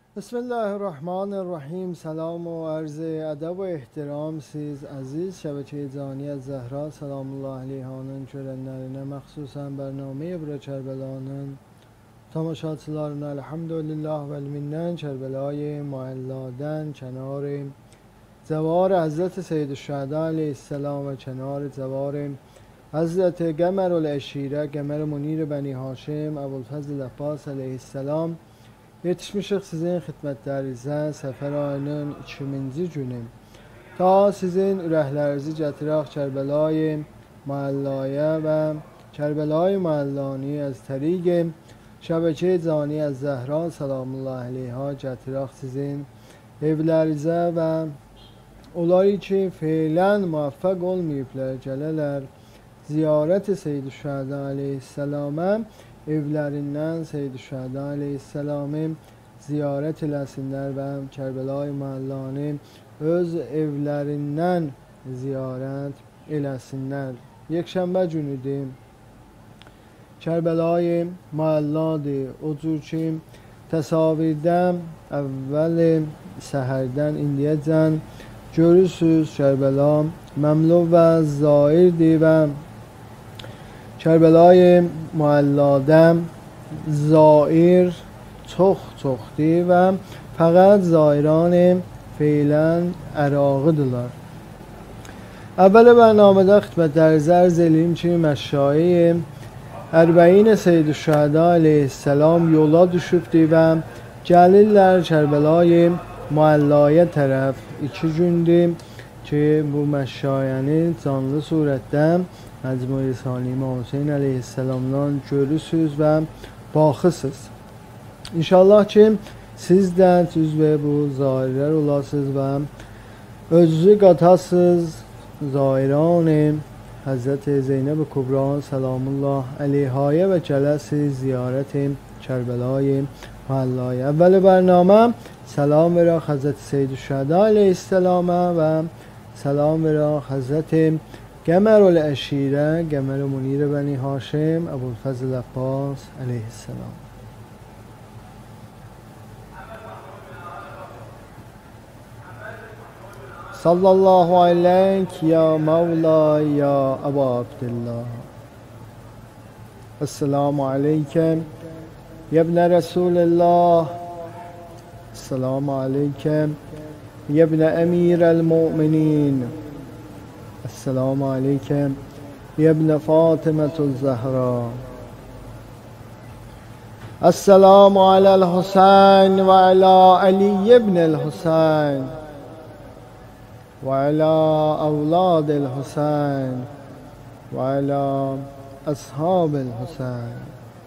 بسم الله الرحمن الرحیم. سلام و عرض ادب و احترام siz aziz şəbəkə Caniyə Zəhra salamullahi aleyhanın görənlərinə, məxsusən bərnamə İbra Kərbəlanın tamaşaçılarına elhamdülillah və minnən Kərbəlayı Muəlladən kənar cəvar Həzrət Seyyid-i Şəhədə aleyhisselam və kənar cəvar Həzrət Qəmərül-Əşirə Qəmər Munir Bəni Haşim Əbulfəzl Abbas aleyhisselam. Yetişmişik sizin xidmətlərinizə səfər ayının 2000-ci günü. Ta sizin ürəklərinizi gətirək Kərbəlayı Muəllaya və Kərbəlayı Muəllani az təriq şəbəkə Caniyə Zəhra salamullahi aleyha gətirək sizin evlərinizə və onları ki feylən muvaffəq olmayıblar gələlər ziyarət-i Seyyid-i Şəhədə aleyhisselamə, evlərindən Seyyid-i Şəhədə aleyhisselamı ziyarət eləsinlər və Kərbəlayı Muəllani öz evlərindən ziyarət eləsinlər. Yekşənbə günüdür. Kərbəlayı Muəlladır. O cür ki təsavirdə əvvəl səhərdən indiyəcən görürsünüz Kərbəla məmlu və zairdir və Kərbəlayı Muəlladə zair çox-çoxdur və fəqət zairan feylən ərağıdırlar. Əvvəl bərnamədə xidmətlərinizə ərz edeyim ki, məşayi Ərbəin Seyyid-i Şəhədə aleyhisselam yola düşübdür və gəlirlər Kərbəlayı Muəllaya tərəf. 2 gündür ki, bu məşayəni canlı surətdə Məcmui Sani İmam Hüseyin aleyhisselamdan görürsünüz və baxısınız. İnşallah ki siz də cüzve bu zairlər olasınız və özünüzü qatasınız zairan Həzrət Zeynəb Kubra salamullah aleyhaya və gələsiz ziyarət Kərbəlayı Muəllaya. Əvvəl bərnamə salam verək Həzrət Seyyid-i Şəhədə aleyhisselamə və salam verək Həzrət Qəmərül-Əşirə Qəmər Munir Bəni Haşim Əbulfəzl Abbas aleyhisselam. Sallallahu aleyk ya Mevla ya Əbu Abdillah. Esselamu aleyküm yebne Resulillah. Esselamu aleyküm yebne emirel mu'minin. Esselamu aleyküm yebne Fatimetul Zehra. Esselamu alel Hüseyin ve ala Ali ibnel Hüseyin ve ala evladil Hüseyin ve ala ashabil Hüseyin.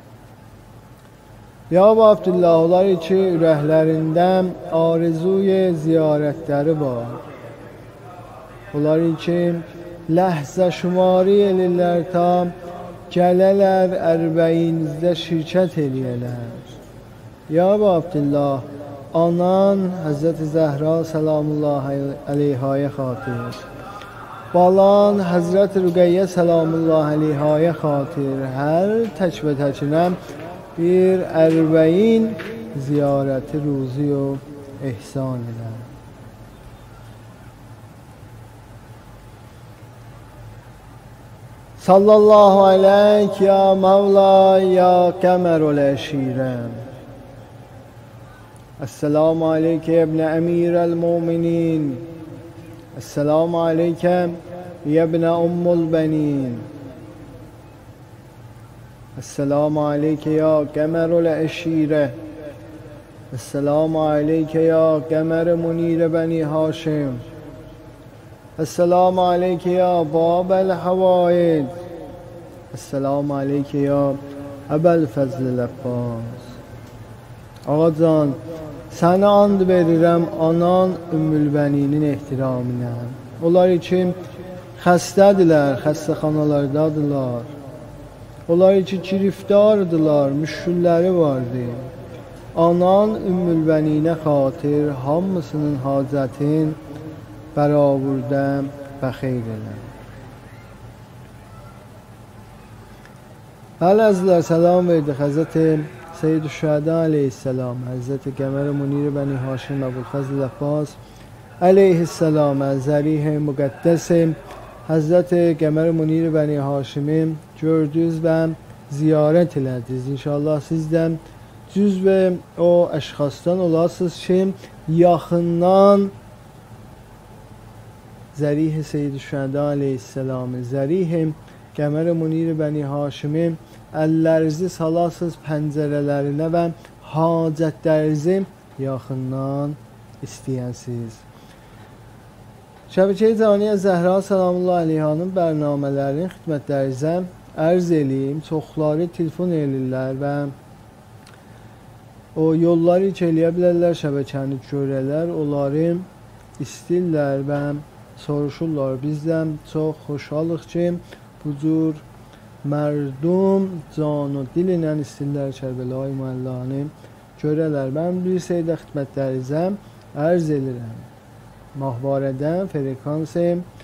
Ya Əbu Abdillah, onlar ki ürəklərində arzuy ziyarətləri var. Onlar ki ləhzə şumari elirlər ta gələlər ərbəyinizdə şirkət eləyələr. Ya Əbu Abdillah, anan Həzrət Zəhra salamullahi aleyhaya xatir, balan Həzrət Rüqəyyə salamullahi aleyhaya xatir, hər tək və təkinə bir ərbəyin ziyarəti ruzi o ehsan elər. Sallallahu aleyk ya Mevla ya Qəmərül-Əşirə. Esselamu aleyke yebne emirel mu'minin. Esselamu aleyke yebne ummul benin. Esselamu aleyke ya Qəmərül-Əşirə. Esselamu aleyke ya Qəmər Munir Bəni Haşim. Esselamu aleyke ya Babel Havaid. Esselamu aleyke ya Əbəlfəzl Abbas. Ağacan, sənə and verirəm anan Ümmülbəninin ehtiramına. Onlar ki xəstədirlər, xəstəxanalardadırlar. Onlar ki giriftardırlar, müşkülləri vardı. Anan Ümmülbəninə xatir hamısının hacətin bərabərdə və xeyr elə. Bəli əzizlər, salam verdik Həzrət سید الشهدا علیه السلام، حضرت قمر منیر بنی هاشم ابوالفضل عباس علیه السلام، از ذریح مقدس حضرت قمر منیر bəni Haşimi gördünüz və ziyarət elədiniz. İnşallah siz də cüzv o əşxasdan olasınız ki, yaxından zərih Seyyid-i Şühəda aleyhisselamı, zərih Qəmər Munir bəni Haşimi əllərinizi salasınız pəncərələrinə və hacətlərinizi yaxından istəyəsiniz. Şəbəkə-i Caniyə Zəhra Salamullah Aleyhanın bərnamələrini xidmətlərinizə ərz eləyim. Çoxları telefon eləyirlər və o yolları hiç eləyə bilərlər, şəbəkəni görərlər, onları istəyirlər və soruşurlar. Bizdən çox xoşalıq ki, bu cür mərdum can و dil ilə istəyirlər Kərbəlayı Müəllanı görərlər. Mən bir şeydə xidmətlərinizə ərz edirəm. Mahvarədən frekans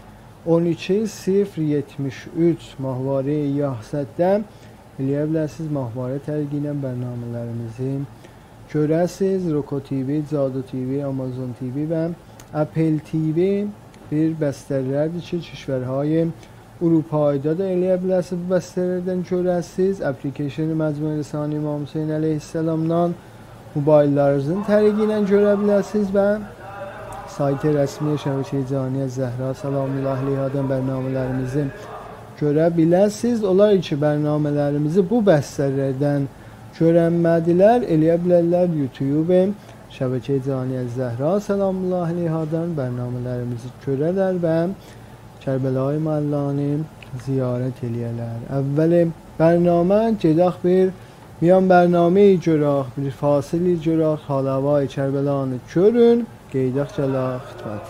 12073 mahvarə Yahsəddə eləyə bilərsiniz. Mahvarə tərqi ilə bərnamələrimizi görəsiniz. Roko TV, Cado TV, Amazon TV və Apple TV bir bəstələrdir ki, kişvərهای Uruپایda da eləyə bilərsiniz. Bu bəstələrdən görəsiniz. Application Məcmui Rəsani İmam Hüseyin əleyhisselamdan mobillərinizin tərqi ilə görə bilərsiniz və sayt rəsmi Şəbəkə-i Caniyə Zəhra Salamullah Aleyhadan bərnamələrimizi görə bilərsiniz. Onlar ki, bərnamələrimizi bu bəstələrdən görənmədilər, eləyə bilərlər YouTube Şəbəkə-i Caniyə Zəhra Salamullah Aleyhadan bərnamələrimizi görərlər və Kərbəlayı Müəllanı ziyarət eləyərlər. Əvvəl bərnamə gedək bir میان برنامه جراح bir فاصلی جراح حالوای کربلان körün qeydaq cəla xidmət.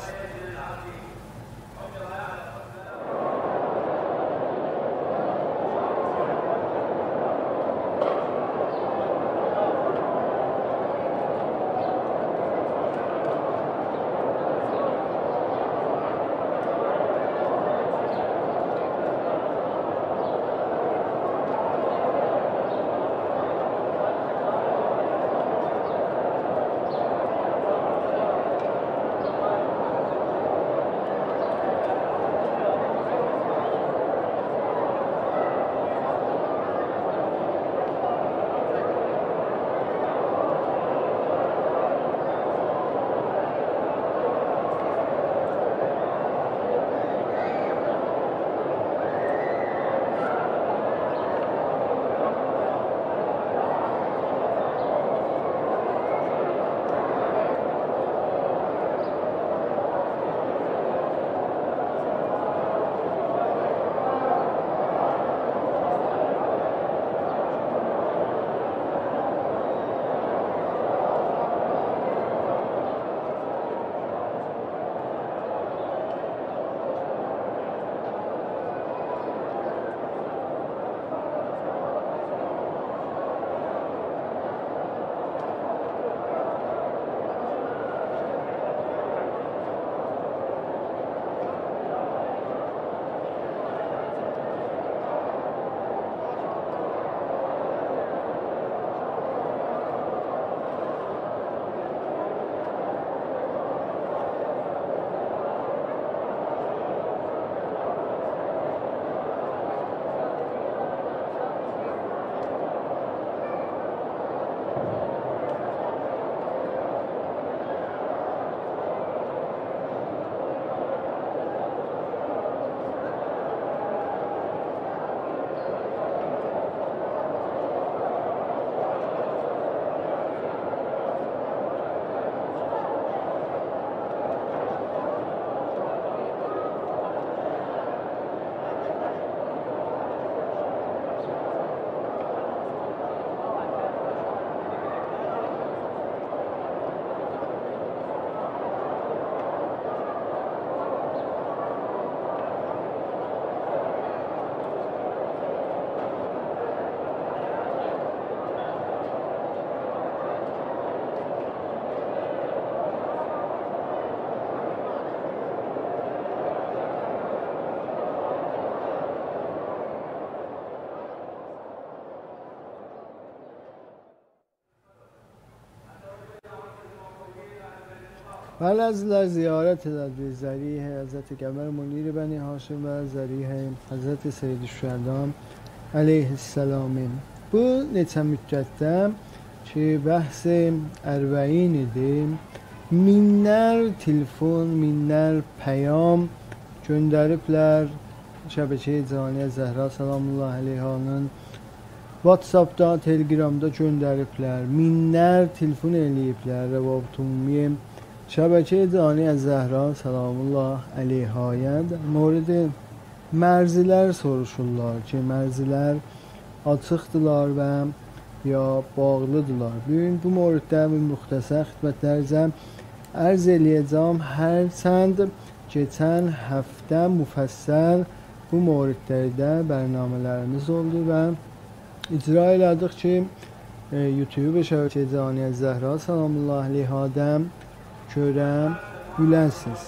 بله عزیزler ziyaret edildi zarihe Hazreti Kemal Munir Beni Haşim ve zarihe Hazreti Seyyid-i Şühədam aleyhisselamın. Bu neçə müddətdə ki, bəhs-i ərbəin idi. Minlər telefon, minlər peyam göndəriblər şəbəkə-i Caniyə Zəhra salamullahi aleyhanın WhatsAppda, Telegramda göndəriblər. Minlər telefon eləyiblər Rəvabit Ümumi şəbəkə-i Caniyə Zəhra salamullahi aleyhaya mورد mərzilər soruşurlar ki, mərzilər açıqdılar və ya bağlıdılar. Bugün bu موردdə müxtəsər xidmətlərinizə ərz eləyəcəm. Hərçənd keçən həftə müfəssəl bu موردlərdə bərnamələrimiz oldu və icra elədik ki, YouTube şəbəkə-i Caniyə Zəhra salamullahi aleyhadə görə biləsiniz.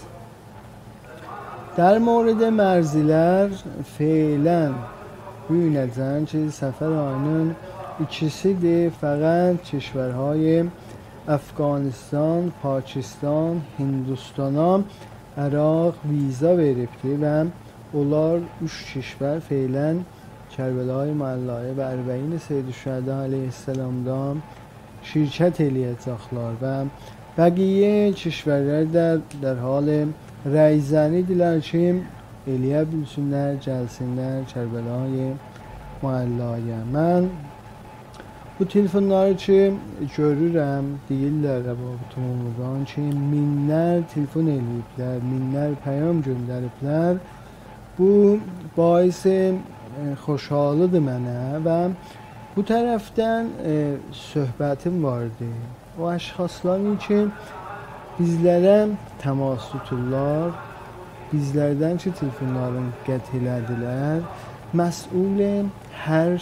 در مورد mərzilər feylən büyünəcən ki, səfər ayının ikisidir. Fəqət کشورهای Əfqanistan, Pakistan, Hindistana, Əraq viza veribdir və onlar 3 kişvər feylən Kərbəlayı Müəllayı və Ərbəyin Seyyid-i Şühəda aleyhisselamda şirkət eləyəcəklər və bəqiyyə kişvərlər də dərhal rəyzənidirlər ki, eləyə bilsinlər, gəlsinlər Kərbəlayı Müəllayı. Mən bu telefonları ki, görürəm, deyirlər Rəvabit Ümumdan ki, minlər telefon eləyiblər, minlər peyam göndəriblər. Bu baisi xoşhalıdır mənə və bu tərəfdən söhbətim vardı. O əşxasların ki, bizlərə təmas tuturlar, bizlərdən ki, telefonların qət elədilər, məsul hər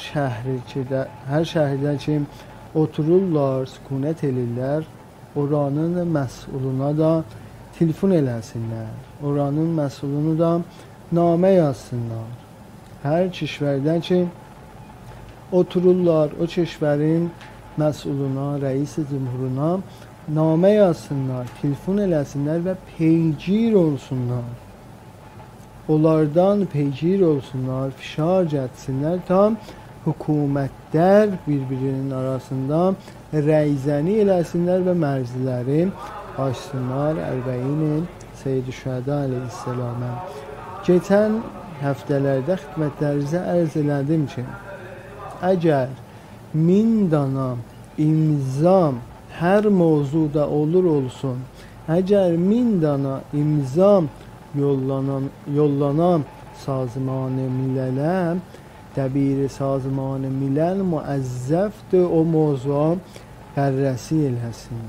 şəhərdə ki, otururlar, sükunət elirlər, oranın məsuluna da telefon eləsinlər, oranın məsulunu da namə yazsınlar. Hər kişvərdə ki, otururlar, o kişvərin məsuluna, rəis-i cümhuruna namə yazsınlar, telefon eləsinlər və peygir olsunlar. Onlardan peygir olsunlar, fişar gətsinlər ta hökumətlər bir-birinin arasında rəyzəni eləsinlər və mərziləri açsınlar Ərbəyin Seyyid-i Şühəda aleyhisselamə. Keçən həftələrdə xidmətlərinizə ərz elədim ki, əgər 1000 dana imza hər mövzuda olur olsun, əgər 1000 dana imza yollanan Sazman-ı Millələ, dəbir Sazman-ı Milləl müəzzəfdir, o mövzuğa bərrəsi eləsin.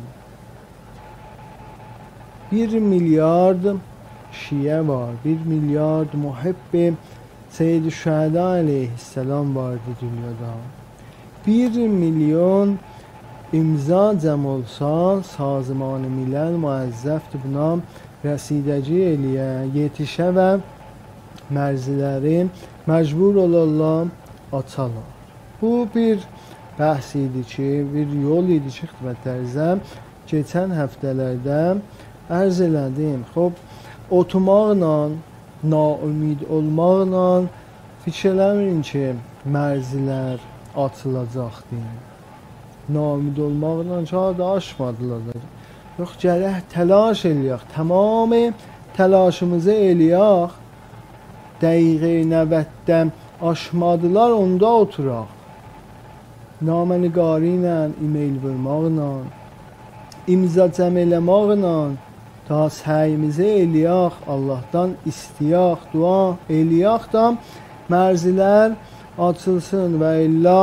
1 milyard şiə var, 1 milyard muhibbi Seyyid-i Şühəda aleyhisselam vardı dünyada. 1 milyon imza cəm olsa, Sazman-ı Milləl müəzzəfdir, buna rəsidəci eləyə, yetişə və mərziləri məcbur olarlar, açarlar. Bu bir bəhs idi ki, bir yol idi ki, xidmətlərinizə keçən həftələrdə ərz elədim. Xob, oturmaqla, naümid olmaqla fikir eləməyin ki, mərzilər açılacaqdır. Naümid olmaqla ki, aşmadılar. Yox, gərək təlaş eləyək, tamamı təlaşımızı eləyək, dəqiqə nəvətdə aşmadılar, onda oturaq. Namənigari ilə, e-mail vermaqla, imza cəm eləmaqla, ta səyimizi eləyək, Allahdan istəyək, dua eləyək da mərzilər açılsın və illa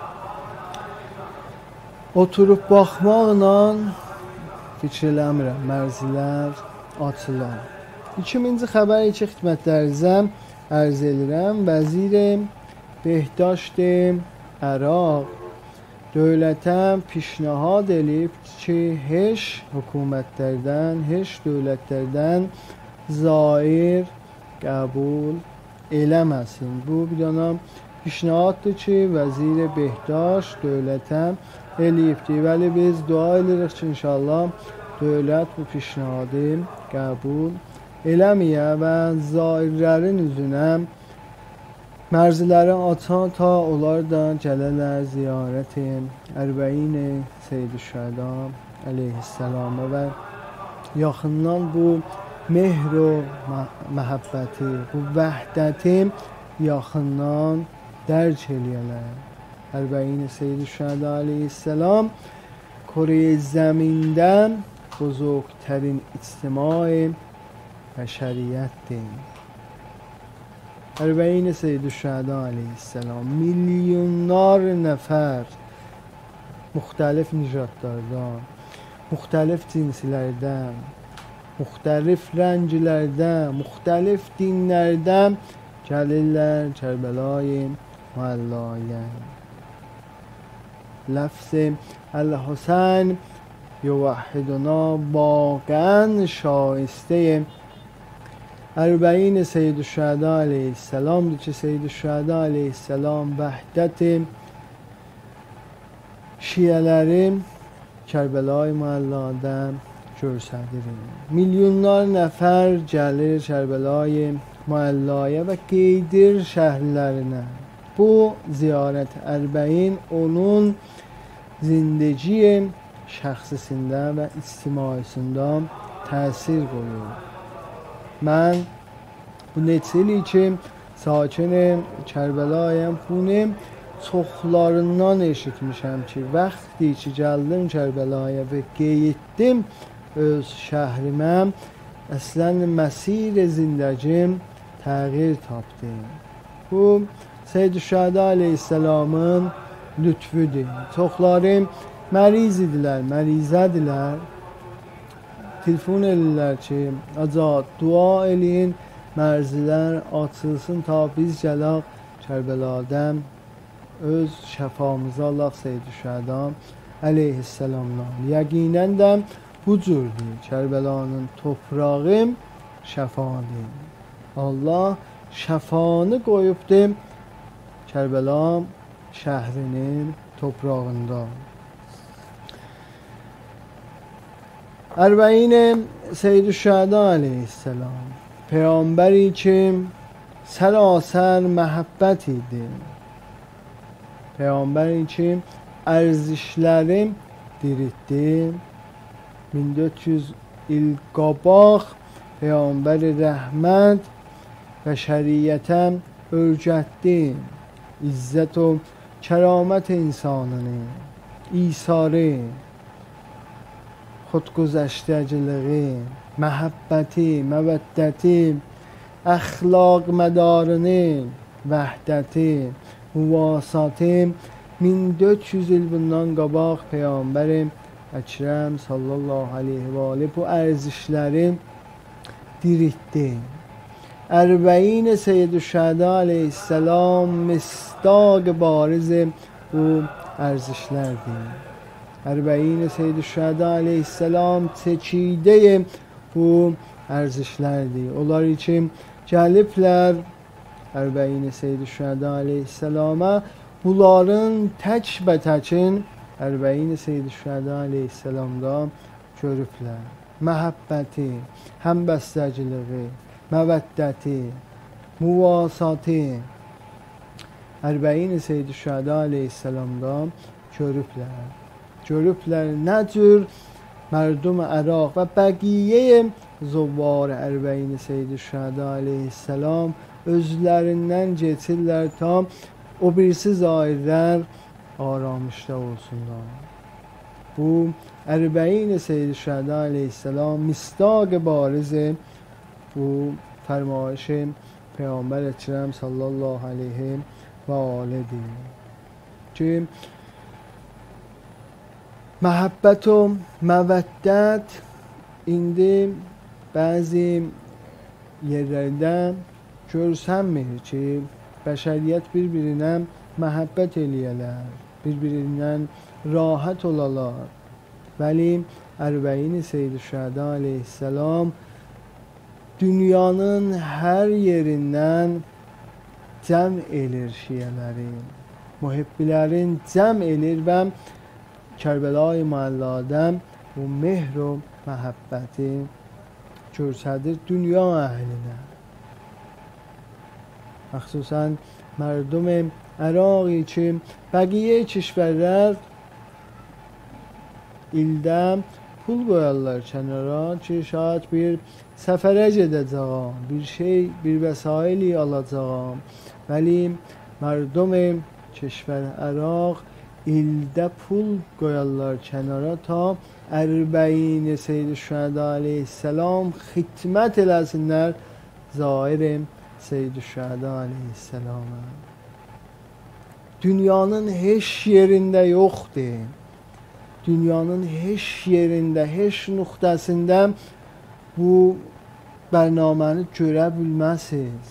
oturub baxmaqla fikir eləmirəm, mərzilər açılan. 2000-ci xəbər ki, xidmətlərinizə ərz edirəm. Vəzir Behdashti Əraq dövlətə pişnahad eləyib ki, heç hökumətlərdən, heç dövlətlərdən zair qəbul eləməsin. Bu bir dana pişnahaddır ki, Vəzir Behdaş dövlətə eləyibdir. Vəli biz dua edirik ki, inşallah dövlət bu pişnadı qəbul eləməyə və zairlərin üzünə mərziləri açan ta onlar da gələlər ziyarəti Ərbəyin-i Seyyid-ü-Şəhəda əleyhisselamı və yaxından bu mehr o məhəbbəti, bu vəhdəti yaxından dərk eləyələr. Ərbəyin-i Seyyid-ü-Şəhəda əleyhisselam Kore zəmində buzurgترین اجتماع بشریتdir. Ərbəyin-i Seyyid-ü-Şəhəda əleyhisselam milyonlar nəfər müxtəlif nicatlardan, müxtəlif cinslərdən, müxtəlif rənglərdən, müxtəlif dinlərdən gəlirlər Kərbəlayı Müəllaya. لفظ الحسین یوحدنا واقعا شایسته اربعین سید-ü-Şəhəda aleyhisselamdır ki, Seyyid-ü-Şəhəda aleyhisselam vəhdət şiyələri Kərbəlayı Müəllada göstərir. Milyonlar nəfər gəlir Kərbəlayı Müəllaya və Qeydir şəhərlərinə. Bu ziyarət ərbəyin onun zindagi şəxsisində və ictimaisində təsir qoyur. Mən bu neçə ildir ki, sakin Kərbələyəm, bunu çoxlarından eşitmişəm ki, vaxtı ki gəldim Kərbələyə və getdim öz şəhrimə, əslən məsir zindagim təğyir tapdı. Bu Seyyid-ü-Şəhəda aleyhisselamın lütfüdür. Çoxları məriz idilər, mərizədirlər. Telefon edirlər ki, acaba dua eləyin, mərzilər açılsın ta biz gələk Kərbəladan öz şəfamızı Allah Seyyid-ü-Şəhəda aleyhisselamdan. Yəqinən də bu cürdür. Kərbəlanın toprağı şəfadır. Allah şəfanı qoyubdur Kərbəla şəhrinin toprağında. Ərbəyin Seyyid-ü-Şəhəda aleyhisselam Peyğəmbəri ki sərasər məhəbbət idi. Peyğəmbəri ki ərzişləri diritdi. 1400 il qabaq Peyğəmbəri rəhmət və şəriətə öyrətdi. İzzət o kəramət insanını, İsarı, xudguzəştəciliği, məhəbbəti, məvəddəti, əxlaq mədarını, vəhdəti, müvasatı 1400 il bundan qabaq Peyğəmbər Əkrəm sallallahu aleyhi və aleyhi bu ərzişləri diritdi. Ərbəyin Seyyid-ü-Şəhəda aleyhisselam misdaq bariz bu ərzişlərdir. Ərbəyin Seyyid-ü-Şəhəda aleyhisselam çəkidə bu ərzişlərdir. Onlar için gəliblər Ərbəyin Seyyid-ü-Şəhəda aleyhisselama bunların tək bətəkin Ərbəyin Seyyid-ü-Şəhəda aleyhisselamda görüblər. Məhəbbəti, həmbəstəciliği, məvəddəti, müvasatı Ərbəyin Seyyid-ü-Şəhəda aleyhisselamda görüblər. Görüblər nə cür mərdum Əraq və bəqiyyə zuvvar Ərbəyin Seyyid-ü-Şəhəda aleyhisselam özlərindən geçirlər ta o birisi zairlər aramışda olsunlar. Bu Ərbəyin Seyyid-ü-Şəhəda aleyhisselam misdaq bariz bu فرمایش پیامبر اکرم صلی الله علیه و آله که məhəbbət و məvəddət indi bəzi yerlərdə görsənmir ki, bəşəriyyət bir-birinə məhəbbət eləyələr, bir-birindən rahat olalar. Vəli Ərbəyin Seyyid-ü-Şəhəda aleyhisselam dünyanın hər yerindən cəm elir şiyələri, mühibbilərin cəm elir və Kərbəlayı Müəllada bu mehr و məhəbbəti göstərir dünya əhlinə. Məxsusən مردم عراقی ki bəqiyyə kişvərlər ildə pul qoyarlar kənara ki şayad bir səfərə gedəcəyəm, bir vəsaili alacağım. Vəli مردم کشور عراق ildə pul qoyarlar kənara ta Ərbəyin Seyyid-i Şühəda aleyhisselam xidmət eləsinlər Zahir Seyyid-i Şühəda aleyhisselama. Dünyanın heç yerində yoxdur. Dünyanın heç yerində, heç nöqtəsində bu bərnaməni görə bilməsiniz.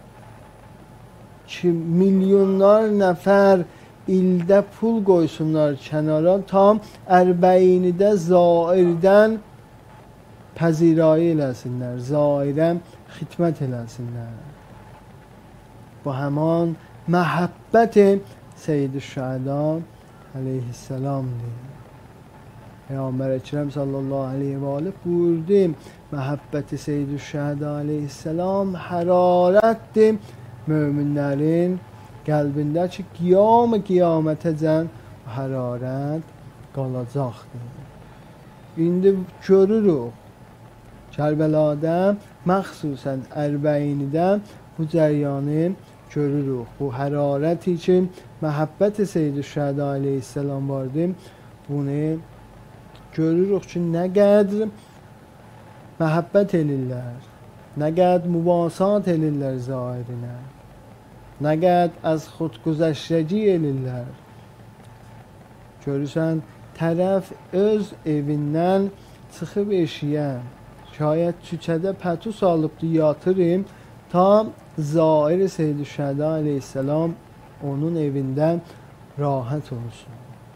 Ki milyonlar nəfər ildə pul qoysunlar kənara tam Ərbəyinidə Zairdən pəzirayı eləsinlər, Zairə xidmət eləsinlər. Bu həman məhəbbət Seyyid-i Şühəda aleyhisselamdır. Peyğəmbər Əkrəm sallallahu aleyhi və aleyh buyurdu, məhəbbəti Seyyid-i Şühəda aleyhisselam hərarətdir möminlərin qəlbində ki, qiyamətəcən hərarət qalacaqdır. İndi görürük, Kərbəlada, məxsusən Ərbəyinidə bu cəryanı görürük. Bu hərarəti ki, məhəbbət-i Seyyid-i Şühəda aleyhisselam vardır, bunu görürük ki, nə qədər məhəbbət edirlər, nə qədər müvasat edirlər Zahirinə, nə qədər az xudguzəştəci edirlər. Görürsən, tərəf öz evindən çıxıb eşiyə, şayət küçədə pətu salıbdı yatırım, ta Zahir Seyyid-i Şühəda aleyhisselam onun evindən rahat olsun.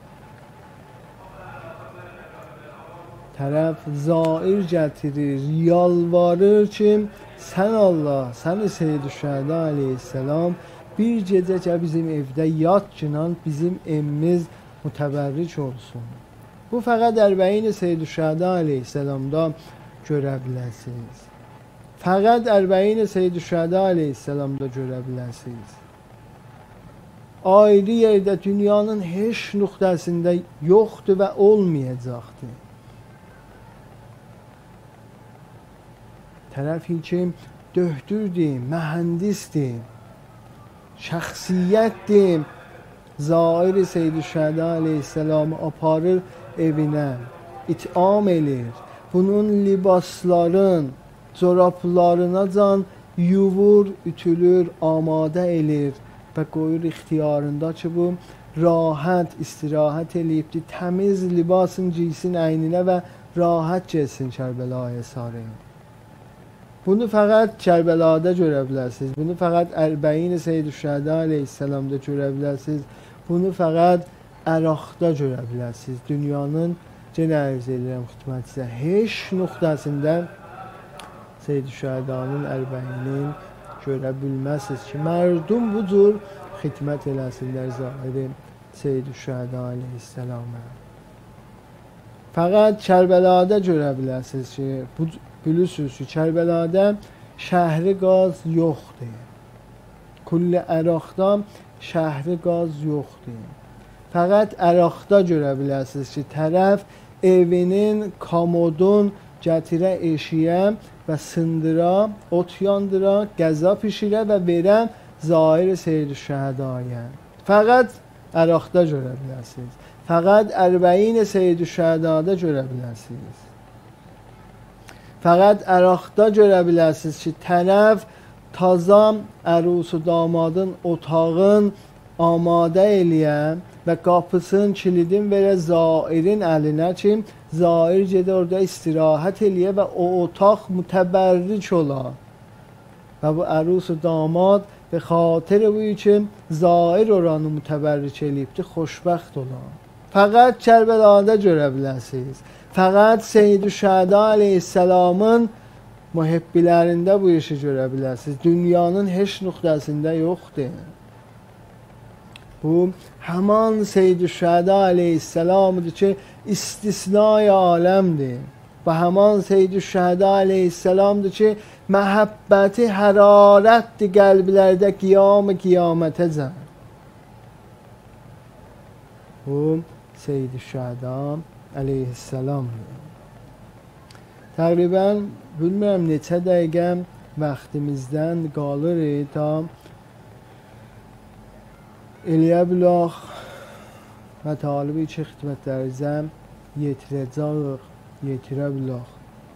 Tərəf zair gətirir, yalvarır ki, sən Allah, səni Seyyid-i Şühəda aleyhisselam bir gecə ki bizim evdə yat ki, bizim evimiz mütəbərrik olsun. Bu fəqət Ərbəyin Seyyid-i Şühəda aleyhisselamda görə biləsiniz. Fəqət Ərbəyin Seyyid-i Şühəda aleyhisselamda görə biləsiniz. Ayrı yerdə dünyanın heç nöqtəsində yoxdur və olmayacaqdır. Tərəfi ki, döhdürdür, mühəndisdir, şəxsiyyətdir. Zahir Seyyid-i Şühəda aleyhisselamı aparır evinə, itam edir. Bunun libasların, corablarına can yuvur, ütülür, amadə edir və qoyur ixtiyarında ki, bu rahat, istirahət eləyibdir, təmiz libasın giysin əyninə və rahat gəlsin Kərbəlaya sarı. Bunu fəqət Kərbəlada görə bilərsiniz, bunu fəqət Ərbəyin Seyyid-i Şühəda aleyhisselamda görə bilərsiniz, bunu fəqət Əraqda görə bilərsiniz. Dünyanın yenə ərz edirəm xidmətinizə, heç nöqtəsində Seyyid-i Şühədanın Ərbəyinin görə bilməsiniz ki, mərdum bu cür xidmət eləsinlər Zahir Seyyid-i Şühəda aleyhisselama. Fəqət Kərbəlada görə bilərsiniz ki, bilirsiniz ki, Kərbəlada şəhri qaz yoxdur. Kulli Əraqda şəhri qaz yoxdur. Fəqət Əraqda görə bilərsiniz ki, tərəf evinin, komodun gətirə eşiyə və sındıra, ot yandıra, qəza pişirə və verə Zahir Seyyid-i Şühədaya. Fəqət Əraqda görə bilərsiniz. Fəqət Ərbəyin Seyyid-i Şühədada görə bilərsiniz. Fəqət Əraqda görə bilərsiniz ki, tərəf taza ərusu damadın otağın amadə eləyə və qapısının kilidin verə Zairin əlinə ki, Zair gedə orada istirahət eləyə və o otaq mütəbərrik ola. Və bu ərusu damad və xatir bu üçün Zair oranı mütəbərrik eləyibdir, xoşbəxt ola. Fəqət Kərbəlada görə bilərsiniz. Fəqət Seyyid-i Şühəda aleyhisselamın mühibbilərində bu işi görə bilərsiniz. Dünyanın heç nöqtəsində yoxdur. Bu Bu həman Seyyid-i Şühəda aleyhisselamdır ki, istisnai aləmdir. Və həman Seyyid-i Şühəda aleyhisselamdır ki, məhəbbəti hərarətdir qəlblərdə qiyamətəcən. Bu Seyyid-i Şühəda aleyhisselamdır. Təqribən bilmirəm neçə dəqiqə vaxtimizdən qalır ta eləyə bilək mətalibi ki xidmətlərinizə yetirə bilək.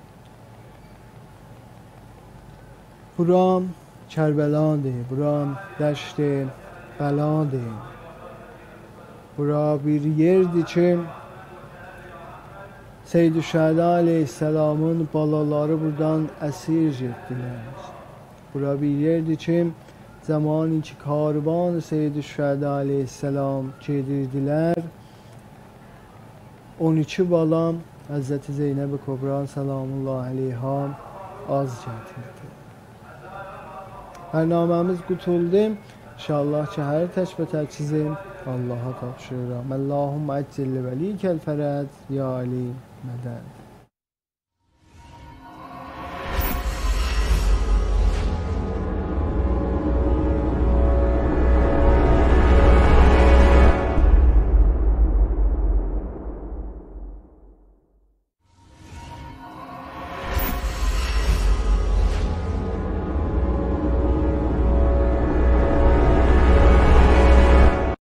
Bura Kərbəladır, bura dəşt Bəladır. Bura bir yerdir ki Seyyid-i Şühəda aleyhisselamın balaları buradan əsir getdilər. Bura bir yerdir ki zamanı ki karvan Seyyid-i Şühəda aleyhisselam gedirdilər. 12 balam Həzrəti Zeynəb-i Kubra salamullahi aleyha az gətirdi. Bərnaməmiz qutuldu. İnşallah ki hər tək çizi Allah'a tapşırıram. Allahümme əcil velikəl fərəd ya Ali mədəd.